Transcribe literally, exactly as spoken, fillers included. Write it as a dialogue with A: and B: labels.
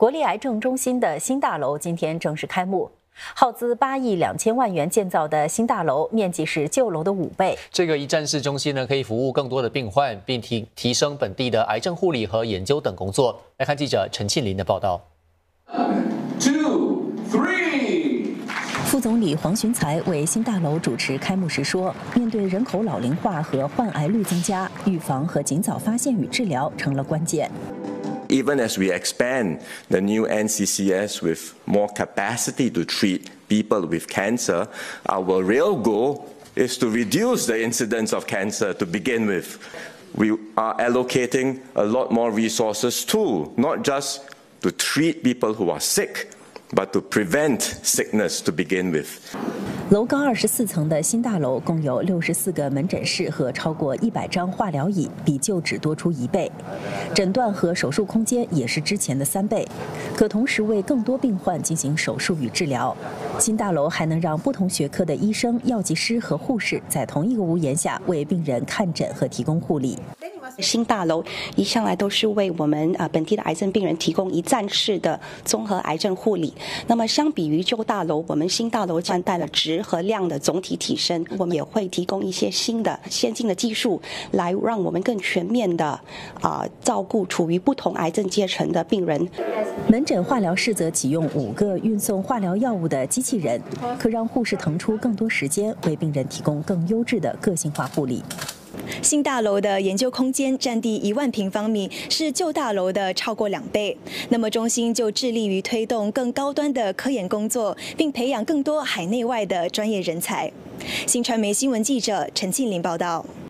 A: 国立癌症中心的新大楼今天正式开幕。耗资八亿两千万元建造的新大楼，面积是旧楼的五倍。
B: 这个一站式中心呢，可以服务更多的病患，并提提升本地的癌症护理和研究等工作。来看记者陈庆林的报道。
C: Two, three.
A: 副总理黄循才为新大楼主持开幕时说：“面对人口老龄化和患癌率增加，预防和尽早发现与治疗成了关键。”
D: Even as we expand the new N C C S with more capacity to treat people with cancer, our real goal is to reduce the incidence of cancer to begin with. We are allocating a lot more resources too, not just to treat people who are sick, but to prevent sickness to begin with.
A: 楼高二十四层的新大楼共有六十四个门诊室和超过一百张化疗椅，比旧址多出一倍。诊断和手术空间也是之前的三倍，可同时为更多病患进行手术与治疗。新大楼还能让不同学科的医生、药剂师和护士在同一个屋檐下为病人看诊和提供护理。
E: 新大楼一向来都是为我们啊本地的癌症病人提供一站式的综合癌症护理。那么相比于旧大楼，我们新大楼带了质和量的总体提升。我们也会提供一些新的先进的技术，来让我们更全面的啊照顾处于不同癌症阶层的病人。
A: 门诊化疗室则启用五个运送化疗药物的机器人，可让护士腾出更多时间，为病人提供更优质的个性化护理。
F: 新大楼的研究空间占地一万平方米，是旧大楼的超过两倍。那么中心就致力于推动更高端的科研工作，并培养更多海内外的专业人才。新传媒新闻记者陈庆林报道。